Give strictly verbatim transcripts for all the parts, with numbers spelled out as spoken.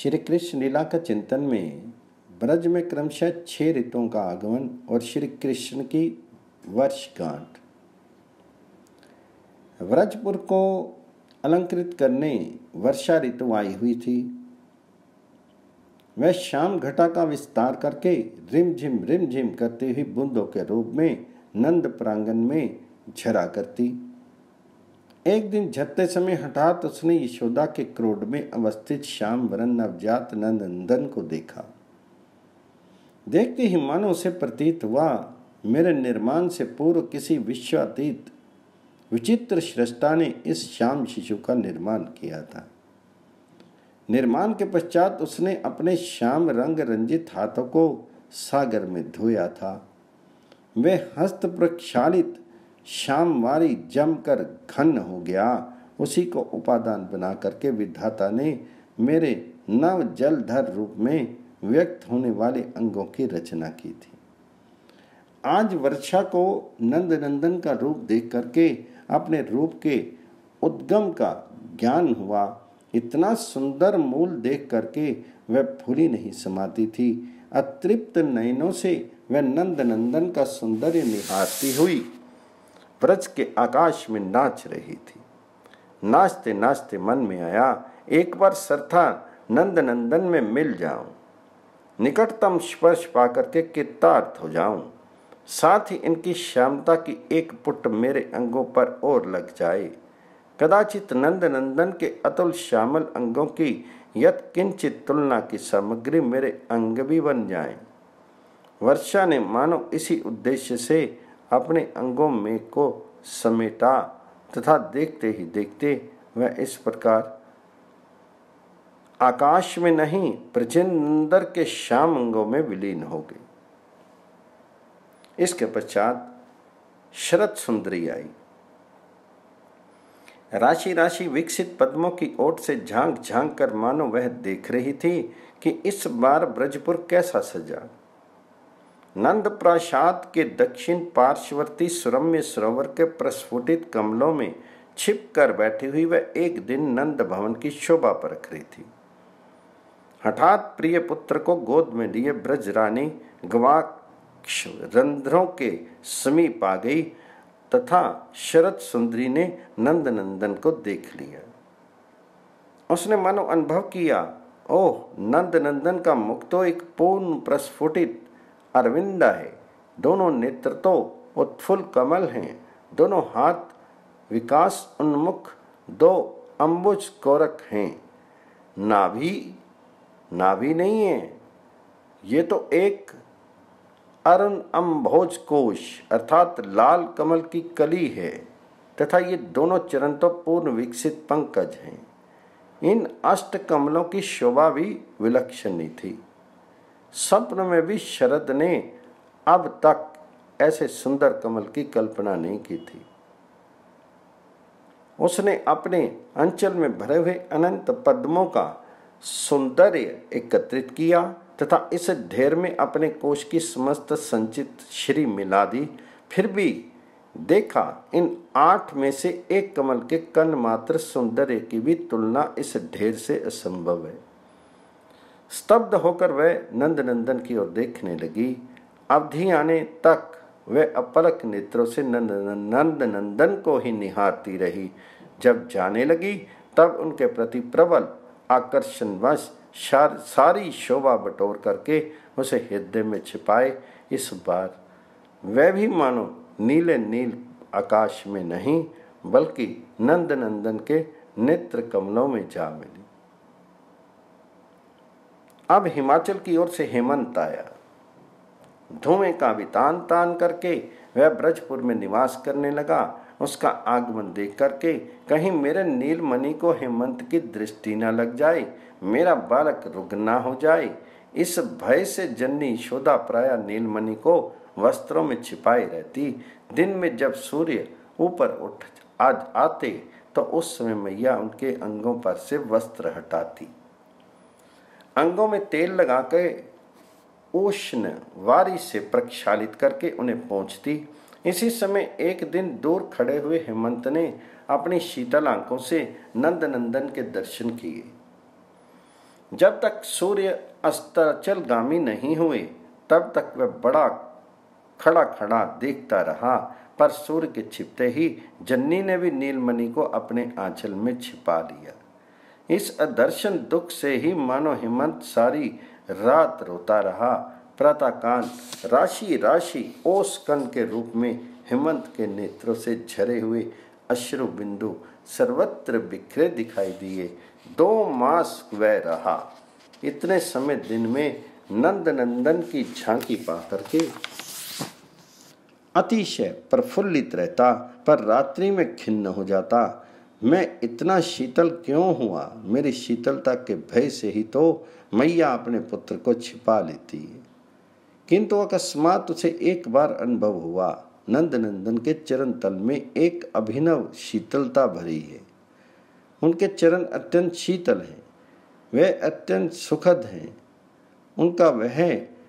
श्री कृष्ण लीला का चिंतन में ब्रज में क्रमशः छह ऋतुओं का आगमन और श्री कृष्ण की वर्षगांठ। व्रजपुर को अलंकृत करने वर्षा ऋतु आई हुई थी। वह शाम घटा का विस्तार करके रिमझिम रिमझिम करते हुए बूंदों के रूप में नंद प्रांगण में झरा करती। एक दिन झरते समय हठात उसने यशोदा के क्रोध में अवस्थित श्याम वरण नवजात नंद नंदन को देखा। देखते ही मानो उसे प्रतीत हुआ मेरे निर्माण से पूर्व किसी विश्वातीत विचित्र सृष्टा ने इस श्याम शिशु का निर्माण किया था। निर्माण के पश्चात उसने अपने श्याम रंग रंजित हाथों को सागर में धोया था। वे हस्त प्रक्षालित श्यामवारी जमकर घन हो गया। उसी को उपादान बना करके विधाता ने मेरे नव जलधर रूप में व्यक्त होने वाले अंगों की रचना की थी। आज वर्षा को नंद नंदन का रूप देख करके अपने रूप के उद्गम का ज्ञान हुआ। इतना सुंदर मूल देख करके वह फूली नहीं समाती थी। अतृप्त नयनों से वह नंद नंदन का सौंदर्य निहारती हुई ब्रज के आकाश में नाच रही थी। नाचते नाचते मन में आया, एक बार सरथा नंद नंदन में मिल जाऊं, निकटतम स्पर्श पाकर के कृतार्थ हो जाऊं, साथ ही इनकी श्यामता की एक पुट मेरे अंगों पर और लग जाए। कदाचित नंद नंदन के अतुल श्यामल अंगों की यत किंचित तुलना की सामग्री मेरे अंग भी बन जाए। वर्षा ने मानो इसी उद्देश्य से अपने अंगों में को समेटा तथा देखते ही देखते वह इस प्रकार आकाश में नहीं ब्रजेंद्र के श्याम अंगों में विलीन हो गई। इसके पश्चात शरद सुंदरी आई। राशि राशि विकसित पद्मों की ओट से झांक झांक कर मानो वह देख रही थी कि इस बार ब्रजपुर कैसा सजा। नंद प्रासाद के दक्षिण पार्श्ववर्ती सुरम्य सरोवर के प्रस्फुटित कमलों में छिप कर बैठी हुई वह एक दिन नंद भवन की शोभा परख रही थी। हठात प्रिय पुत्र को गोद में लिए ब्रज रानी गवाक्ष रंध्रों के समीप आ गई तथा शरद सुंदरी ने नंद नंदन को देख लिया। उसने मानो अनुभव किया, ओह, नंद नंदन का मुख तो एक पूर्ण प्रस्फुटित अरविंदा है, दोनों नेत्र तो उत्फुल्ल कमल हैं, दोनों हाथ विकास उन्मुख दो अंबुज कोरक हैं। नाभि नाभि नहीं है, ये तो एक अरुण अम्भोज कोश अर्थात लाल कमल की कली है तथा ये दोनों चरण तो पूर्ण विकसित पंकज हैं। इन अष्ट कमलों की शोभा भी विलक्षण थी। स्वप्न में भी शरद ने अब तक ऐसे सुंदर कमल की कल्पना नहीं की थी। उसने अपने अंचल में भरे हुए अनंत पद्मों का सौंदर्य एकत्रित किया तथा इस ढेर में अपने कोश की समस्त संचित श्री मिला दी। फिर भी देखा, इन आठ में से एक कमल के कण मात्र सौंदर्य की भी तुलना इस ढेर से असंभव है। स्तब्ध होकर वह नंद नंदन की ओर देखने लगी। अवधि आने तक वह अपलक नेत्रों से नंद नंद नंदन को ही निहारती रही। जब जाने लगी तब उनके प्रति प्रबल आकर्षणवश सारी शोभा बटोर करके उसे हृदय में छिपाए। इस बार वह भी मानो नीले नील आकाश में नहीं बल्कि नंद नंदन के नेत्र कमलों में जा मिली। अब हिमाचल की ओर से हेमंत आया। धुएं का भी तान तान करके वह ब्रजपुर में निवास करने लगा। उसका आगमन देख करके कहीं मेरे नीलमणि को हेमंत की दृष्टि न लग जाए, मेरा बालक रुग्ण न हो जाए, इस भय से जननी यशोदा प्रायः नीलमणि को वस्त्रों में छिपाई रहती। दिन में जब सूर्य ऊपर उठ आज आते तो उस समय मैया उनके अंगों पर से वस्त्र हटाती, अंगों में तेल लगा के उष्ण वारी से प्रक्षालित करके उन्हें पहुँचती। इसी समय एक दिन दूर खड़े हुए हेमंत ने अपनी शीतल आंखों से नंद नंदन के दर्शन किए। जब तक सूर्य अस्ताचलगामी नहीं हुए तब तक वह बड़ा खड़ा खड़ा देखता रहा, पर सूर्य के छिपते ही जन्नी ने भी नीलमणि को अपने आंचल में छिपा लिया। इस अदर्शन दुख से ही मानो हेमंत सारी रात रोता रहा। प्रातःकाल राशि राशि ओस कण के रूप में हेमंत के नेत्रों से झरे हुए अश्रु बिंदु सर्वत्र बिखरे दिखाई दिए। दो मास वह रहा। इतने समय दिन में नंद नंदन की झांकी पा करके अतिशय प्रफुल्लित रहता, पर रात्रि में खिन्न हो जाता। मैं इतना शीतल क्यों हुआ? मेरी शीतलता के भय से ही तो मैया अपने पुत्र को छिपा लेती है। किंतु अकस्मात उसे एक बार अनुभव हुआ, नंद नंदन के चरण तल में एक अभिनव शीतलता भरी है। उनके चरण अत्यंत शीतल हैं, वे अत्यंत सुखद हैं। उनका वह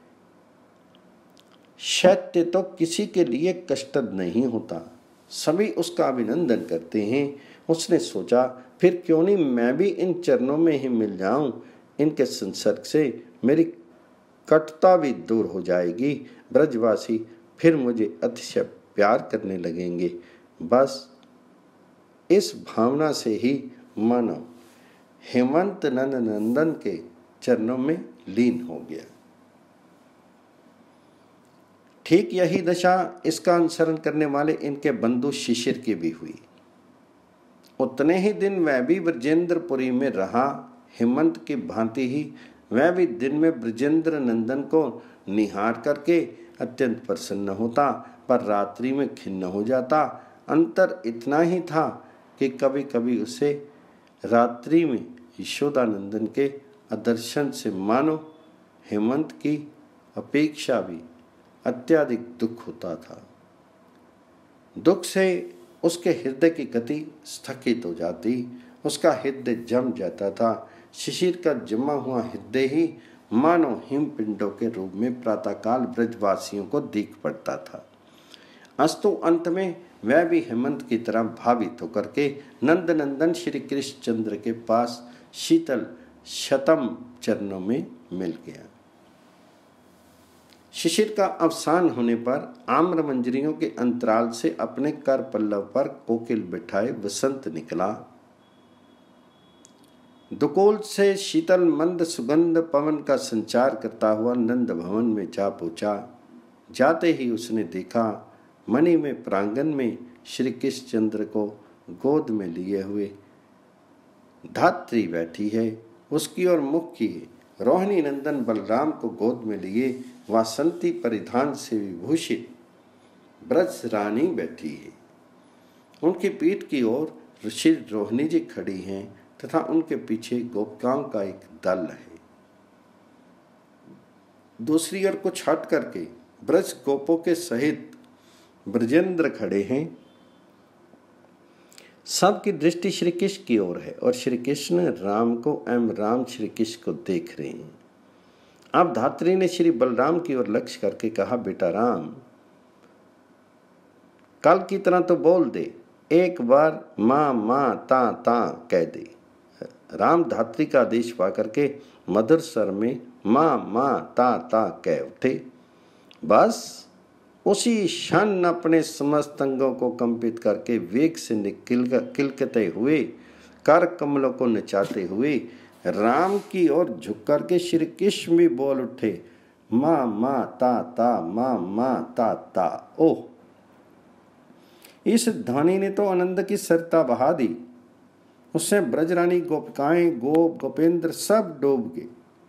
शैत्य तो किसी के लिए कष्टद नहीं होता। सभी उसका अभिनंदन करते हैं। उसने सोचा, फिर क्यों नहीं मैं भी इन चरणों में ही मिल जाऊं। इनके संसर्ग से मेरी कटुता भी दूर हो जाएगी। ब्रजवासी फिर मुझे अतिशय प्यार करने लगेंगे। बस इस भावना से ही मानो हेमंत नंद नंदन के चरणों में लीन हो गया। ठीक यही दशा इसका अनुसरण करने वाले इनके बंधु शिशिर की भी हुई। उतने ही दिन वह भी ब्रजेंद्रपुरी में रहा। हेमंत की भांति ही वह भी दिन में ब्रजेंद्र नंदन को निहार करके अत्यंत प्रसन्न होता, पर रात्रि में खिन्न हो जाता। अंतर इतना ही था कि कभी कभी उसे रात्रि में यशोदानंदन के अदर्शन से मानो हेमंत की अपेक्षा भी अत्यधिक दुख होता था। दुख से उसके हृदय की गति स्थगित हो जाती, उसका हृदय जम जाता था। शिशिर का जमा हुआ हृदय ही मानो हिमपिंडों के रूप में प्रातःकाल ब्रजवासियों को दिख पड़ता था। अस्तु अंत में वह भी हेमंत की तरह भावित होकर के नंद नंदन श्री कृष्ण चंद्र के पास शीतल शतम चरणों में मिल गया। शिशिर का अवसान होने पर आम्र मंजरियों के अंतराल से अपने कर पल्लव पर कोकिल बिठाए वसंत निकला। दुकोल से शीतल मंद सुगंध पवन का संचार करता हुआ नंद भवन में जा पहुंचा। जाते ही उसने देखा मणि में प्रांगण में श्री कृष्ण चंद्र को गोद में लिए हुए धात्री बैठी है। उसकी ओर मुख किए रोहिणी नंदन बलराम को गोद में लिए वासंती परिधान से विभूषित ब्रज रानी बैठी है। उनकी पीठ की ओर ऋषि रोहिणी जी खड़ी हैं तथा उनके पीछे गोपिकाओं का एक दल है। दूसरी ओर कुछ हट करके ब्रज गोपों के सहित ब्रजेंद्र खड़े हैं। सबकी दृष्टि श्री कृष्ण की ओर है और श्री कृष्ण राम को एवं राम श्री कृष्ण को देख रहे हैं। अब धात्री ने श्री बलराम की ओर लक्ष्य करके कहा, बेटा राम, कल की तरह तो बोल दे, एक बार माँ माँ ता ता कह दे। राम धात्री का आदेश पा करके मधुर स्वर में माँ माँ ता ता कह उठे। बस उसी क्षण अपने समस्त अंगों को कंपित करके वेग से निकल किलकते हुए कर कमलों को नचाते हुए राम की ओर झुक करके श्री कृष्ण भी बोल उठे, माँ माँ ता ता माँ माँ ता ता। ओह, इस ध्वनि ने तो आनंद की सरता बहा दी। उससे ब्रजरानी गोपिकाएं गोप गोपेंद्र सब डूब गए।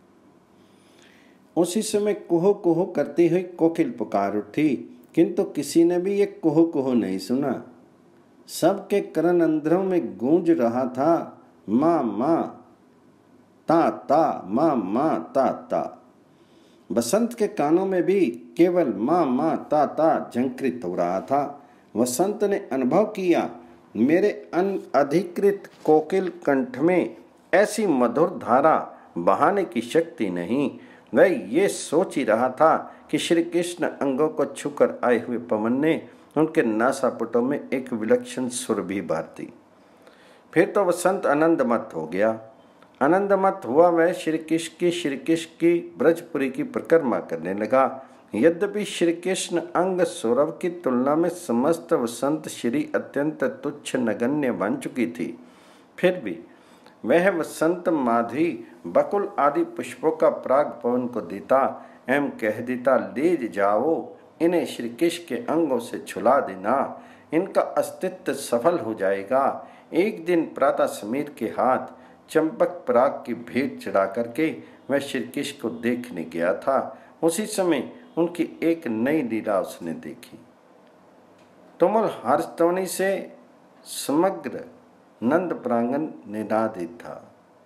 उसी समय कुहो कुहो करती हुई कोकिल पुकार उठी, किंतु किसी ने भी ये कुहो कुहो नहीं सुना। सबके कर्ण अंधरों में गूंज रहा था माँ माँ ता ता माँ माँ ता ता। बसंत के कानों में भी केवल माँ माँ ता ता झंकृत हो रहा था। वसंत ने अनुभव किया, मेरे अनधिकृत कोकिल कंठ में ऐसी मधुर धारा बहाने की शक्ति नहीं। वह ये सोच ही रहा था कि श्री कृष्ण अंगों को छूकर आए हुए पवन ने उनके नासापुटों में एक विलक्षण सुर भी भर दी। फिर तो वसंत आनंद मत हो गया। आनंदमत हुआ वह श्री कृष्ण की श्री कृष्ण की ब्रजपुरी की परिक्रमा करने लगा। यद्यपि श्री कृष्ण अंग सौरभ की तुलना में समस्त वसंत श्री अत्यंत तुच्छ नगण्य बन चुकी थी, फिर भी वह वसंत माधवी बकुल आदि पुष्पों का प्राग पवन को देता एवं कह देता, ले जाओ इन्हें श्री कृष्ण के अंगों से छुला देना, इनका अस्तित्व सफल हो जाएगा। एक दिन प्रातः समीर के हाथ चंपक पराग की भेंट चढ़ा करके वह श्री कृष्ण को देखने गया था। उसी समय उनकी एक नई लीला उसने देखी। तुमुल हर्षध्वनि से समग्र नंद प्रांगण निनादित था।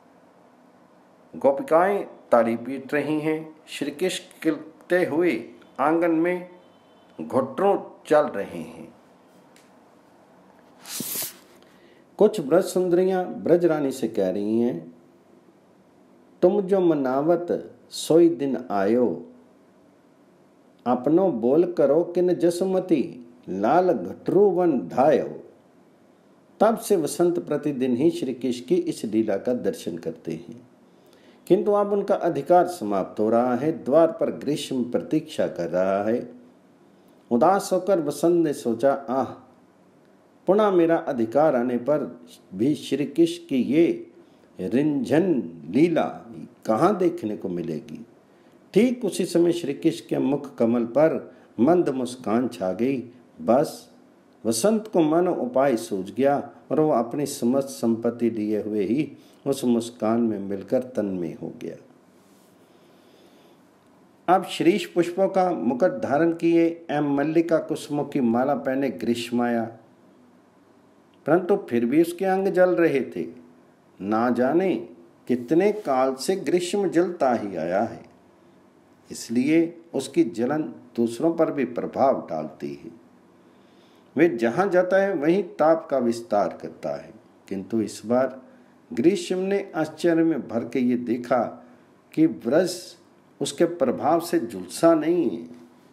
गोपिकाएं ताली पीट रही हैं। श्री कृष्ण खिलते हुए आंगन में घुटनों चल रहे हैं। कुछ ब्रज सुंदरियां ब्रज रानी से कह रही हैं, तुम जो मनावत सोई दिन आयो, अपनो बोल करो किन जसमती, लाल घटरू वन धायो। तब से वसंत प्रतिदिन ही श्री कृष्ण की इस लीला का दर्शन करते हैं, किंतु अब उनका अधिकार समाप्त हो रहा है। द्वार पर ग्रीष्म प्रतीक्षा कर रहा है। उदास होकर वसंत ने सोचा, आह, पुनः मेरा अधिकार आने पर भी श्री कृष्ण की ये रिंझन लीला कहाँ देखने को मिलेगी। ठीक उसी समय श्री कृष्ण के मुख कमल पर मंद मुस्कान छा गई। बस वसंत को मन उपाय सूझ गया और वह अपनी समस्त संपत्ति लिए हुए ही उस मुस्कान में मिलकर तन्मय हो गया। अब शीरीष पुष्पों का मुकुट धारण किए एवं मल्लिका कुसुमों की माला पहने ग्रीष्म आया, परंतु फिर भी उसके अंग जल रहे थे। ना जाने कितने काल से ग्रीष्म जलता ही आया है, इसलिए उसकी जलन दूसरों पर भी प्रभाव डालती है। वे जहां जाता है वहीं ताप का विस्तार करता है। किंतु इस बार ग्रीष्म ने आश्चर्य में भर के ये देखा कि ब्रज उसके प्रभाव से झुलसा नहीं है।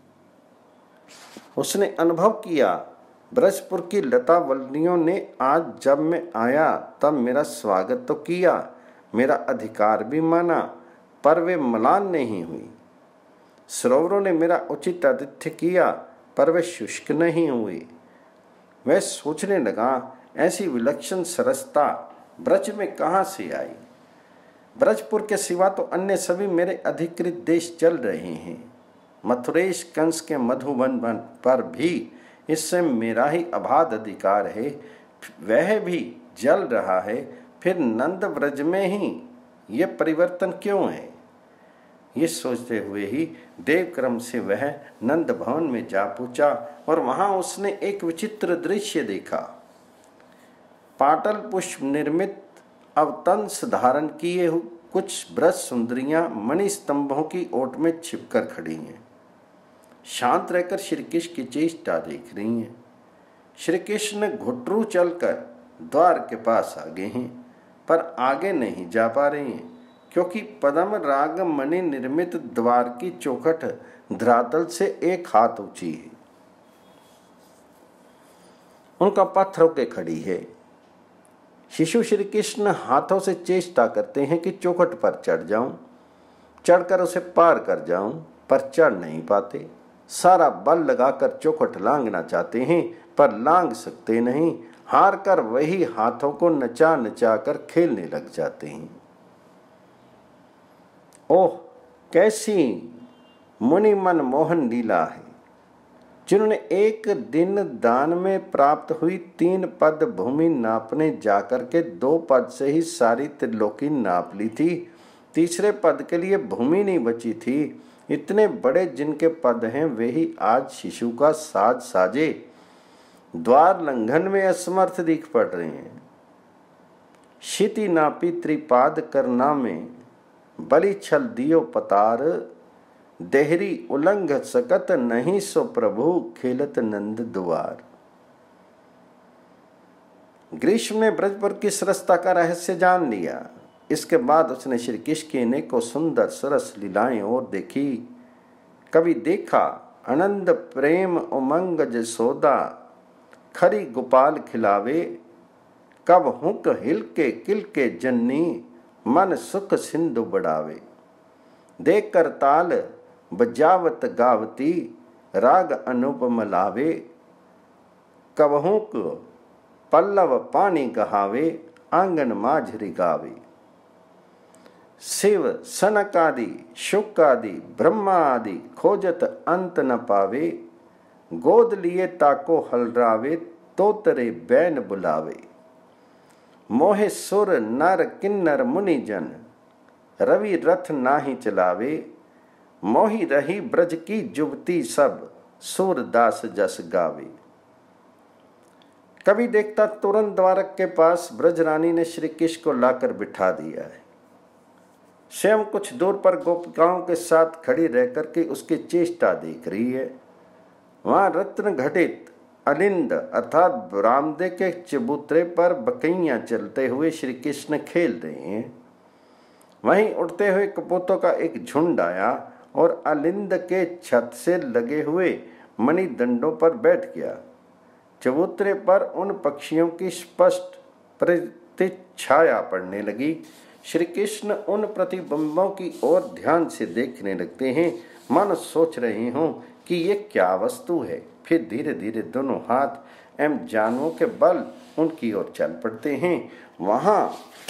उसने अनुभव किया, ब्रजपुर की लता वल्लियों ने आज जब मैं आया तब मेरा स्वागत तो किया, मेरा अधिकार भी माना, पर वे म्लान नहीं हुई। सरोवरों ने मेरा उचित आतिथ्य किया, पर वे शुष्क नहीं हुए। वह सोचने लगा, ऐसी विलक्षण सरसता ब्रज में कहाँ से आई। ब्रजपुर के सिवा तो अन्य सभी मेरे अधिकृत देश चल रहे हैं। मथुरेश कंस के मधुबन पर भी इससे मेरा ही अबाध अधिकार है, वह भी जल रहा है। फिर नंद ब्रज में ही ये परिवर्तन क्यों है। ये सोचते हुए ही देवक्रम से वह नंद भवन में जा पहुंचा और वहां उसने एक विचित्र दृश्य देखा। पाटल पुष्प निर्मित अवतंस धारण किए कुछ ब्रज सुंदरियां मणि स्तंभों की ओट में छिपकर खड़ी हैं। शांत रहकर श्री कृष्ण की चेष्टा देख रही हैं। श्री कृष्ण घुटरू चलकर द्वार के पास आ गए हैं, पर आगे नहीं जा पा रहे हैं, क्योंकि पद्म राग मणि निर्मित द्वार की चौखट धरातल से एक हाथ ऊंची है। उनका पत्थरों के खड़ी है। शिशु श्री कृष्ण हाथों से चेष्टा करते हैं कि चौखट पर चढ़ जाऊं, चढ़कर उसे पार कर जाऊं, पर चढ़ नहीं पाते। सारा बल लगाकर चौखट लांघना चाहते हैं, पर लांघ सकते नहीं। हार कर वही हाथों को नचा नचा कर खेलने लग जाते हैं। ओह, कैसी मुनि मन मोहन लीला है, जिन्होंने एक दिन दान में प्राप्त हुई तीन पद भूमि नापने जाकर के दो पद से ही सारी त्रिलोकी नाप ली थी। तीसरे पद के लिए भूमि नहीं बची थी। इतने बड़े जिनके पद हैं वे ही आज शिशु का साज साजे द्वार लंघन में असमर्थ दिख पड़ रहे हैं। शिति नापी त्रिपाद करना में बलि छल दियो पतार, देहरी उलंघ सकत नहीं सो प्रभु खेलत नंद द्वार। ग्रीष्म ने ब्रजपुर की सरसता का रहस्य जान लिया। इसके बाद उसने श्री कृष्ण की अनेकों सुंदर सरस लीलाएं और देखी। कभी देखा आनंद प्रेम उमंग जसोदा, खरी गोपाल खिलावे, कब हुक हिलके किलके जन्नी, मन सुख सिंधु बढ़ावे। देख कर ताल बजावत गावती, राग अनुपम लावे। कबहू को पल्लव पानी गहावे, आंगन माझरी गावे। शिव सनक आदि शुक आदि ब्रह्मा आदि, खोजत अंत न पावे। गोद लिए ताको हलरावे, तोतरे बैन बुलावे। मोहे सुर नर किन्नर मुनि जन, रवि रथ नाही चलावे। मोही रही ब्रज की जुवती सब, सूरदास जस गावे। कभी देखता तुरंत द्वारक के पास ब्रजरानी ने श्री कृष्ण को लाकर बिठा दिया है। स्वयं कुछ दूर पर गोपिकाओं के साथ खड़ी रह करके उसकी चेष्टा देख रही है। वहां रत्न घटित अलिंद अर्थात बरामदे के चबूतरे पर बकैया चलते हुए श्री कृष्ण खेल रहे हैं। वहीं उड़ते हुए कबूतरों का एक झुंड आया और अलिंद के छत से लगे हुए मणिदंडों पर बैठ गया। चबूतरे पर उन पक्षियों की स्पष्ट प्रतिछाया पड़ने लगी। श्री कृष्ण उन प्रतिबिंबों की ओर ध्यान से देखने लगते हैं, मानो सोच रहे हों कि ये क्या वस्तु है। फिर धीरे धीरे दोनों हाथ एवं जानुओं के बल उनकी ओर चल पड़ते हैं। वहां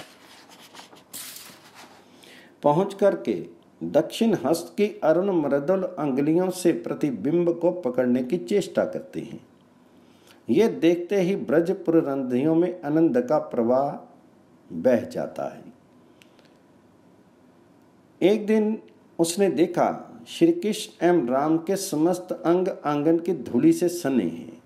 पहुंच करके दक्षिण हस्त की अरुण मृदुल अंगुलियों से प्रतिबिंब को पकड़ने की चेष्टा करते हैं। ये देखते ही ब्रजपुर रंधियों में आनंद का प्रवाह बह जाता है। एक दिन उसने देखा श्री कृष्ण एवं राम के समस्त अंग आंगन की धूली से सने हैं।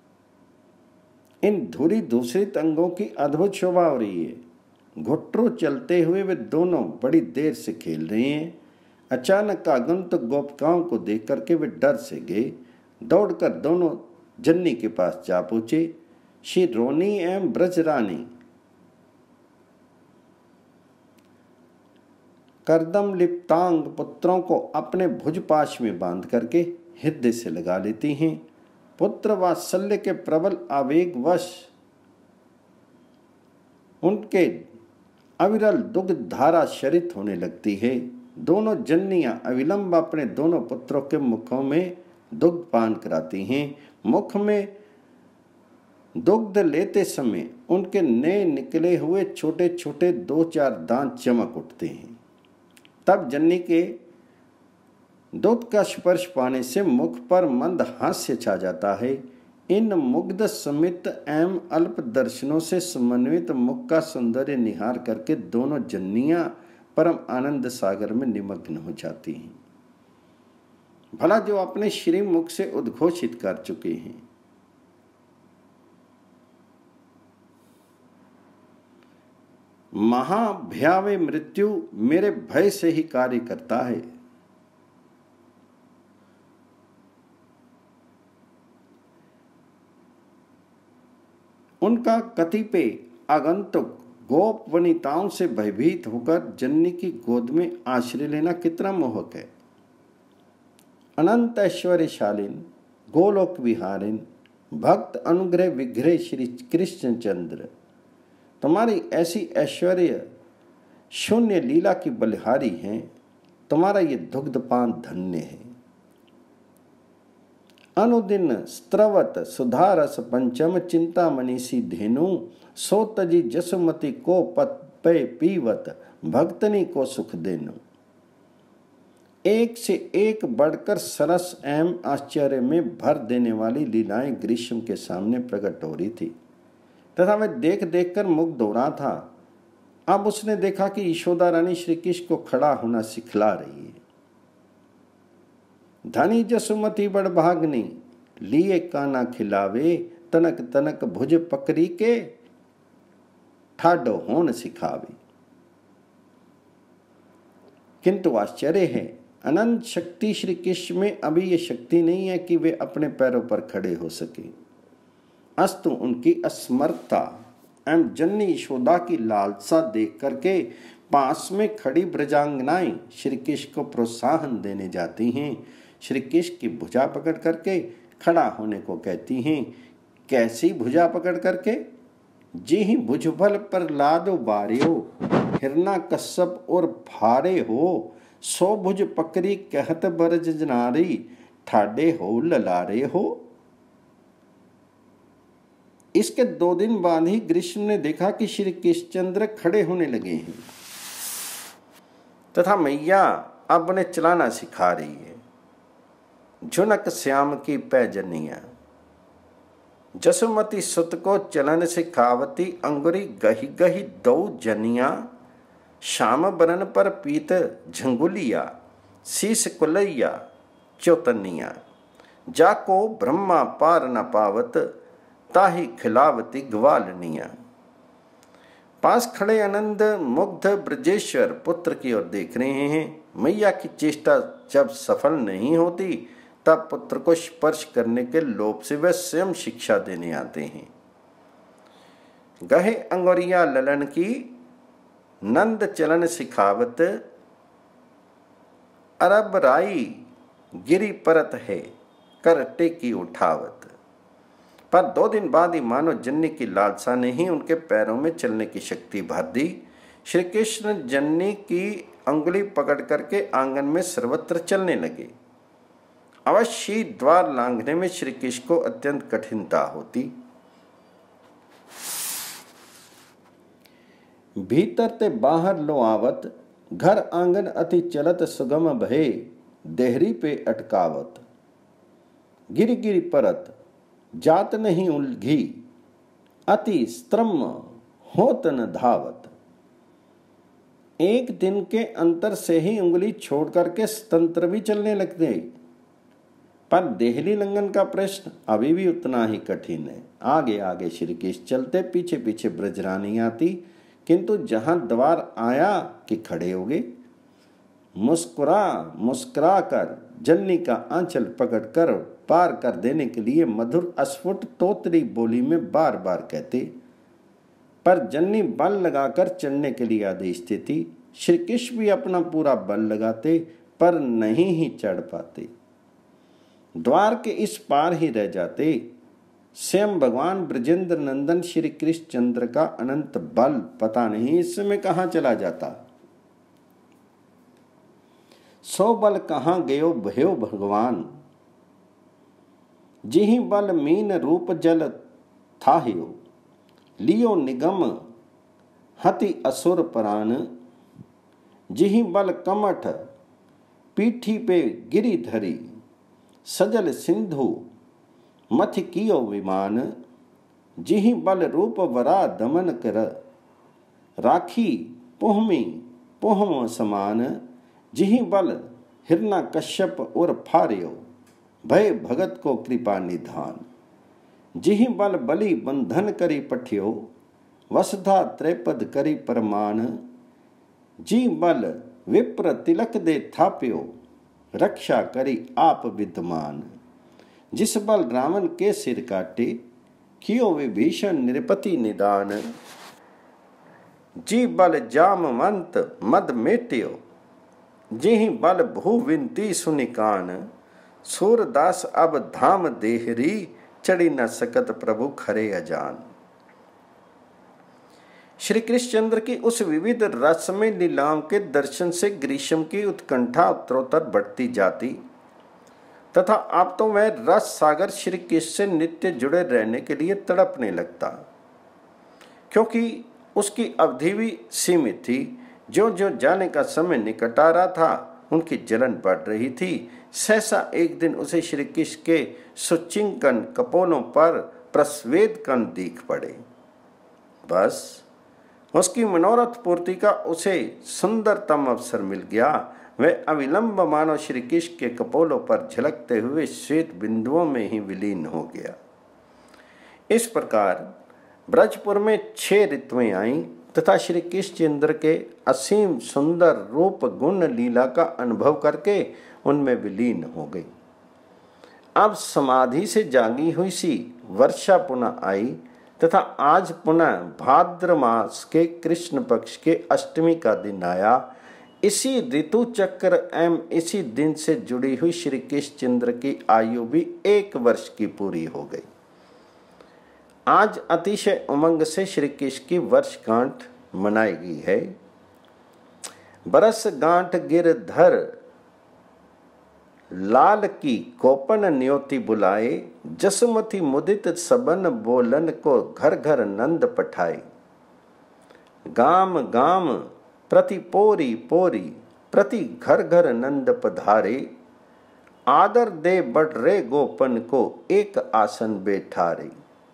इन धूली दूषित अंगों की अद्भुत शोभा हो रही है। घुटरू चलते हुए वे दोनों बड़ी देर से खेल रहे हैं। अचानक आगंतुक गोपिकाओं को देख करके वे डर से गए। दौड़कर दोनों जन्नी के पास जा पहुंचे। श्री रोनी एवं ब्रजरानी करदम लिप्तांग पुत्रों को अपने भुजपाश में बांध करके हृदय से लगा लेती हैं। पुत्र वात्सल्य के प्रबल आवेगवश उनके अविरल दुग्ध धारा शरित होने लगती है। दोनों जन्नियां अविलंब अपने दोनों पुत्रों के मुखों में दुग्ध पान कराती हैं। मुख में दुग्ध लेते समय उनके नए निकले हुए छोटे छोटे दो चार दांत चमक उठते हैं। तब जन्नी के दूध का स्पर्श पाने से मुख पर मंद हास्य छा जाता है। इन मुग्ध समित एवं अल्प दर्शनों से समन्वित मुख का सौंदर्य निहार करके दोनों जन्नियां परम आनंद सागर में निमग्न हो जाती हैं। भला जो अपने श्री मुख से उद्घोषित कर चुके हैं। महाभयावे मृत्यु मेरे भय से ही कार्य करता है। उनका कतिपय आगंतुक गोप वनिताओं से भयभीत होकर जन्नी की गोद में आश्रय लेना कितना मोहक है। अनंत ऐश्वर्यशालीन गोलोक विहारिन भक्त अनुग्रह विग्रह श्री कृष्ण चंद्र, तुम्हारी ऐसी ऐश्वर्य शून्य लीला की बलिहारी हैं। तुम्हारा ये दुग्धपान धन्य है। अनुदिन स्त्रवत सुधारस पंचम चिंता मनीषी धेनु, सो तजी जसुमती को पत पे पीवत भक्तनी को सुख देनु। एक से एक बढ़कर सरस एवं आश्चर्य में भर देने वाली लीलाएं ग्रीष्म के सामने प्रकट हो रही थी तथा वह देख देख कर मुग्ध हो रहा था। अब उसने देखा कि यशोदा रानी श्री कृष्ण को खड़ा होना सिखला रही है। धनी जसुमती बड़ भागनी, लिए काना खिलावे, तनक तनक भुज पकड़ी के ठाडो होन सिखावे। किंतु आश्चर्य है, अनंत शक्ति श्री कृष्ण में अभी ये शक्ति नहीं है कि वे अपने पैरों पर खड़े हो सके। अस्तु उनकी असमर्थता एवं जन्नी यशोदा की लालसा देख करके पास में खड़ी ब्रजांगनाएं श्री कृष्ण को प्रोत्साहन देने जाती हैं। श्री कृष्ण की भुजा पकड़ करके खड़ा होने को कहती हैं। कैसी भुजा पकड़ करके? जी ही भुजबल पर लादो बारियो, हिरना कश्यप और भारे हो, सो भुज पकड़ी कहत बरज नारी, ठाडे हो ललारे हो। इसके दो दिन बाद ही ग्रीष्म ने देखा कि श्री कृष्णचंद्र खड़े होने लगे हैं तथा मैया अब उन्हें चलाना सिखा रही है। झुनक श्याम की पैजनिया, जसुमती सुत को चलन सिखावती, अंगुरी गही गही दो जनिया, श्याम बरन पर पीत झंगुलिया, शीस कुलैया चौतनिया, जाको ब्रह्मा पार न पावत, ताही खिलावती ग्वालनिया। पास खड़े आनंद मुग्ध ब्रजेश्वर पुत्र की ओर देख रहे हैं। मैया की चेष्टा जब सफल नहीं होती तब पुत्र को स्पर्श करने के लोभ से वह स्वयं शिक्षा देने आते हैं। गहे अंगुरिया ललन की, नंद चलन सिखावत, अरब राई गिरी परत है, कर टेकी उठावत। पर दो दिन बाद ही मानो जन्नी की लालसा ने ही उनके पैरों में चलने की शक्ति भर दी। श्री कृष्ण जन्नी की अंगुली पकड़ करके आंगन में सर्वत्र चलने लगे। अवश्य द्वार लांघने में श्री कृष्ण को अत्यंत कठिनता होती। भीतर ते बाहर लो आवत, घर आंगन अति चलत सुगम भये, देहरी पे अटकावत। गिर गिर परत जात नहीं उलघी, अति स्त्रम होत न धावत। एक दिन के अंतर से ही उंगली छोड़ करके स्वतंत्र भी चलने लग गए। पर देहली लंघन का प्रश्न अभी भी उतना ही कठिन है। आगे आगे श्री कृष्ण चलते, पीछे पीछे ब्रजरानी आती, किंतु जहां द्वार आया कि खड़े हो गए। मुस्कुरा मुस्कुरा कर जन्नी का आंचल पकड़कर पार कर देने के लिए मधुर अस्फुट तोतरी बोली में बार बार कहते, पर जन्नी बल लगाकर चढ़ने के लिए आदेश देती। श्री कृष्ण भी अपना पूरा बल लगाते पर नहीं ही चढ़ पाते, द्वार के इस पार ही रह जाते। स्वयं भगवान ब्रजेंद्र नंदन श्री कृष्ण चंद्र का अनंत बल पता नहीं इस समय कहां चला जाता। सो बल कहां गयो भयो भगवान, जिहि बल मीन रूप जल थाहियो, लियो निगम हति असुर प्राण, जिहि बल कमठ पीठी पे गिरी धरी, सजल सिंधु मथ कियो विमान, जिहि बल रूप वरा दमन कर, राखी पोहमी पोहम समान, जिहि बल हिरना कश्यप और फार्यो, भय भगत को कृपा निधान, जिहि बल बलि बंधन करी पठ्यो, वसुधा त्रेपद करी परमान, जी बल विप्र तिलक दे थाप्यो, रक्षा करी आप विद्यमान, जिस बल रावण के सिर काटे, कियो विभीषण नृपति निदान, जी बल जामवंत मद मेट्यो, जिहि बल भू विनती सुनिकान, सूरदास अब धाम देहरी, चढ़ी न सकत प्रभु खरे अजान। श्री कृष्णचंद्र की उस विविध रसमय लीलाओं के दर्शन से ग्रीष्म की उत्कंठा उत्तरोत्तर बढ़ती जाती तथा अब तो वह रस सागर श्री कृष्ण से नित्य जुड़े रहने के लिए तड़पने लगता, क्योंकि उसकी अवधि भी सीमित थी। जो जो जाने का समय निकट आ रहा था उनकी जलन बढ़ रही थी। सहसा एक दिन उसे श्री कृष्ण के सुचिंकन कपोलों पर प्रस्वेद कण दिख पड़े। बस उसकी मनोरथ पूर्ति का उसे सुंदरतम अवसर मिल गया। वह अविलंब मानो श्री कृष्ण के कपोलों पर झलकते हुए श्वेत बिंदुओं में ही विलीन हो गया। इस प्रकार ब्रजपुर में छह ऋतुएं आईं तथा श्री कृष्णचंद्र के असीम सुंदर रूप गुण लीला का अनुभव करके उनमें विलीन हो गई। अब समाधि से जागी हुई सी वर्षा पुनः आई तथा आज पुनः भाद्र मास के कृष्ण पक्ष के अष्टमी का दिन आया। इसी ऋतु चक्र एवं इसी दिन से जुड़ी हुई श्री कृष्णचंद्र की आयु भी एक वर्ष की पूरी हो गई। आज अतिशय उमंग से श्री कृष्ण की वर्षगांठ मनाई गई है। बरस गांठ गिरधर लाल की कोपन न्योती बुलाए, जसुमती मुदित सबन बोलन को घर घर नंद पठाए। गाम गाम प्रति पोरी पोरी प्रति घर घर नंद पधारे, आदर दे बढ़ रे गोपन को एक आसन बैठारे।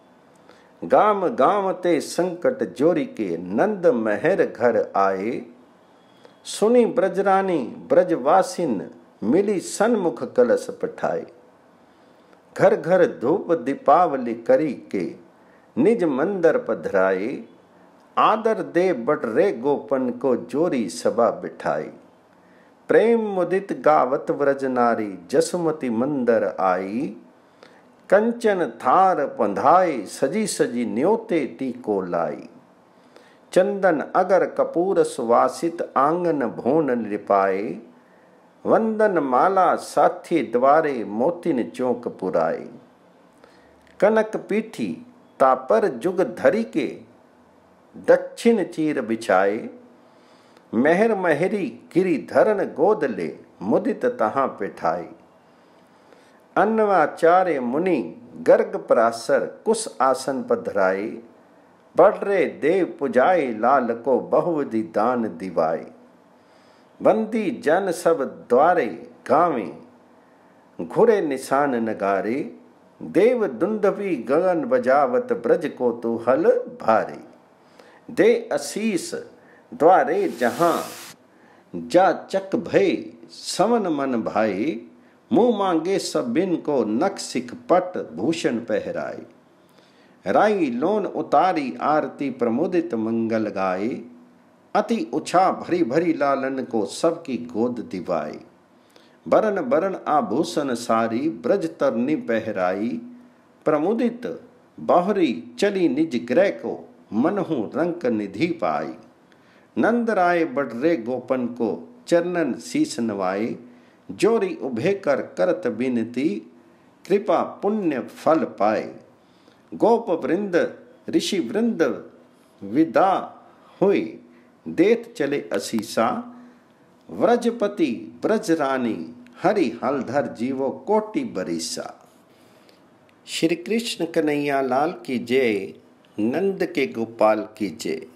गाम गाम ते संकट जोरी के नंद महर घर आए, सुनी ब्रजरानी ब्रजवासिन मिली सन्मुख कलश पठाए। घर घर धूप दीपावली करी के निज मंदिर पधराए, आदर दे बढ़ रे गोपन को जोरी सभा बिठाई। प्रेम मुदित गावत व्रज नारी जसुमती मंदिर आई, कंचन थार पंधाए सजी सजी न्योते टीको लाई। चंदन अगर कपूर सुवासित आंगन भोन लिपाए, वंदन माला साथी द्वारे मोतिन चौक पुराए। कनक पीठी तापर जुग धरी के दक्षिण चीर बिछाए, मेहर मेहरी गिरी धरन गोद ले मुदित तहां पिठाई। अन्नवाचार्य मुनि गर्ग परासर कुश आसन पधराए, बढ़ रे देव पुजाए लाल को बहुविधि दान दिवाए। बंदी जन सब द्वारे गावे घुरे निशान नगारे, देव दुंदवी गगन बजावत ब्रज को तू हल भारे। दे असीस द्वारे जहां जा चक भय समन मन भाई, मुंह मांगे सब बिन को नख सिख पट भूषण पहराए। राई लोन उतारी आरती प्रमुदित मंगल गाए, अति उछा भरी भरी लालन को सबकी गोद दिवाई। बरन बरन आभूषण सारी ब्रज तरनी पहराई, प्रमुदित बाहरी चली निज ग्रह को मनहु रंक निधि पाई। नंद राय बढ़ रे गोपन को चरणन शीस नवाए, जोरी उभे कर करत बिनती कृपा पुण्य फल पाए। गोप वृंद ऋषि वृंद विदा हुई देत चले असीसा, व्रजपति ब्रज रानी हरि हलधर जीवो कोटि बरीसा। श्री कृष्ण कन्हैया लाल की जय, नंद के गोपाल की जय।